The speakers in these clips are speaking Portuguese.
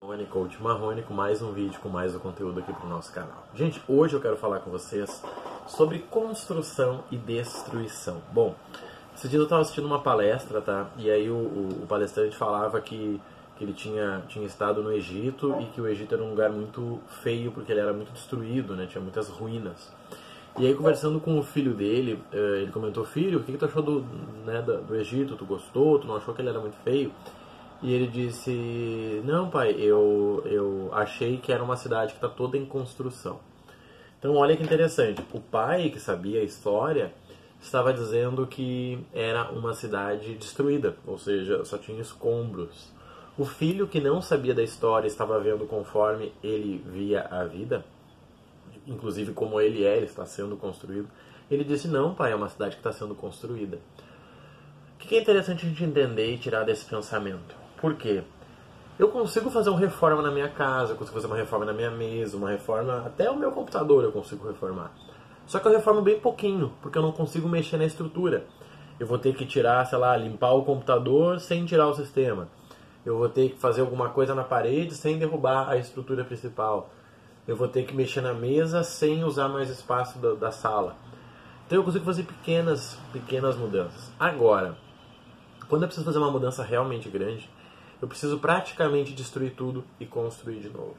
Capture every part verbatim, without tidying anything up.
Marrone, Coach Marrone, com mais um vídeo, com mais um conteúdo aqui para o nosso canal. Gente, hoje eu quero falar com vocês sobre construção e destruição. Bom, esse dia eu estava assistindo uma palestra, tá? E aí o, o, o palestrante falava que, que ele tinha, tinha estado no Egito e que o Egito era um lugar muito feio porque ele era muito destruído, né? Tinha muitas ruínas. E aí, conversando com o filho dele, ele comentou: filho, o que tu achou do, né, do Egito? Tu gostou? Tu não achou que ele era muito feio? E ele disse: não, pai, eu, eu achei que era uma cidade que está toda em construção. Então, olha que interessante. O pai, que sabia a história, estava dizendo que era uma cidade destruída, ou seja, só tinha escombros. O filho, que não sabia da história, estava vendo conforme ele via a vida, inclusive como ele é, ele está sendo construído. Ele disse: não, pai, é uma cidade que está sendo construída. O que é interessante a gente entender e tirar desse pensamento? Por quê? Eu consigo fazer uma reforma na minha casa, eu consigo fazer uma reforma na minha mesa, uma reforma, até o meu computador eu consigo reformar. Só que eu reformo bem pouquinho, porque eu não consigo mexer na estrutura. Eu vou ter que tirar, sei lá, limpar o computador sem tirar o sistema. Eu vou ter que fazer alguma coisa na parede sem derrubar a estrutura principal. Eu vou ter que mexer na mesa sem usar mais espaço da, da sala. Então eu consigo fazer pequenas, pequenas mudanças. Agora, quando eu preciso fazer uma mudança realmente grande, eu preciso praticamente destruir tudo e construir de novo.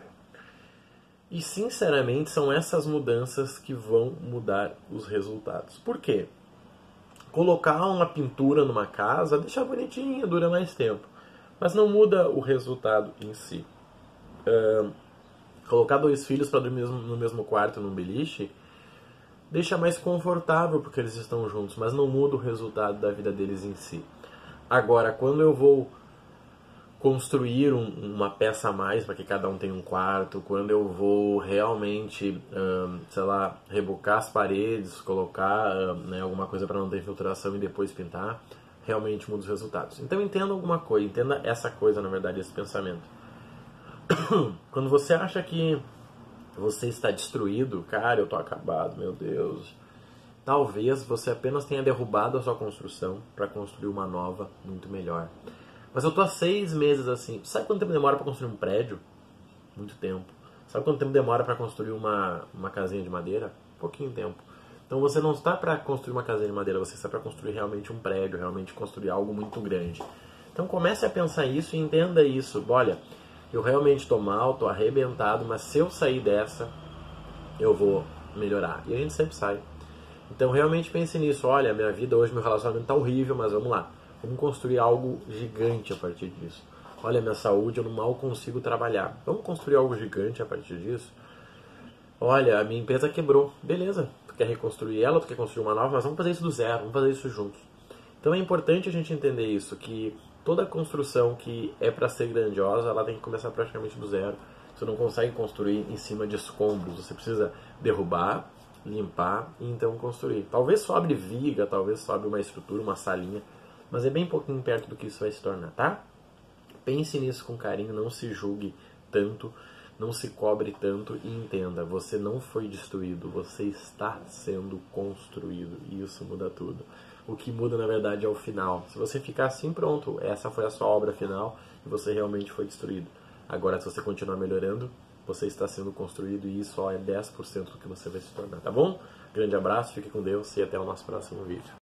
E sinceramente são essas mudanças que vão mudar os resultados. Por quê? Colocar uma pintura numa casa deixa bonitinha, dura mais tempo, mas não muda o resultado em si. Uh, colocar dois filhos para dormir no mesmo quarto num beliche deixa mais confortável porque eles estão juntos, mas não muda o resultado da vida deles em si. Agora, quando eu vou construir um, uma peça a mais para que cada um tenha um quarto, quando eu vou realmente, hum, sei lá, rebocar as paredes, colocar hum, né, alguma coisa para não ter infiltração e depois pintar, realmente muda os resultados. Então entenda alguma coisa, entenda essa coisa, na verdade, esse pensamento. Quando você acha que você está destruído, cara, eu tô acabado, meu Deus. Talvez você apenas tenha derrubado a sua construção para construir uma nova, muito melhor. Mas eu tô há seis meses assim. Sabe quanto tempo demora para construir um prédio? Muito tempo. Sabe quanto tempo demora para construir uma, uma casinha de madeira? Pouquinho tempo. Então você não está para construir uma casinha de madeira, você está para construir realmente um prédio, realmente construir algo muito grande. Então comece a pensar isso e entenda isso. Olha, eu realmente estou mal, estou arrebentado, mas se eu sair dessa, eu vou melhorar. E a gente sempre sai. Então realmente pense nisso. Olha, minha vida hoje, meu relacionamento está horrível, mas vamos lá. Vamos construir algo gigante a partir disso. Olha, minha saúde, eu mal consigo trabalhar. Vamos construir algo gigante a partir disso. Olha, a minha empresa quebrou. Beleza, tu quer reconstruir ela, tu quer construir uma nova, mas vamos fazer isso do zero, vamos fazer isso juntos. Então é importante a gente entender isso, que toda construção que é para ser grandiosa, ela tem que começar praticamente do zero. Você não consegue construir em cima de escombros, você precisa derrubar, limpar e então construir. Talvez sobre viga, talvez sobre uma estrutura, uma salinha, mas é bem pouquinho perto do que isso vai se tornar, tá? Pense nisso com carinho, não se julgue tanto, não se cobre tanto e entenda, você não foi destruído, você está sendo construído e isso muda tudo. O que muda na verdade é o final. Se você ficar assim, pronto, essa foi a sua obra final e você realmente foi destruído. Agora, se você continuar melhorando, você está sendo construído e isso só é dez por cento do que você vai se tornar, tá bom? Grande abraço, fique com Deus e até o nosso próximo vídeo.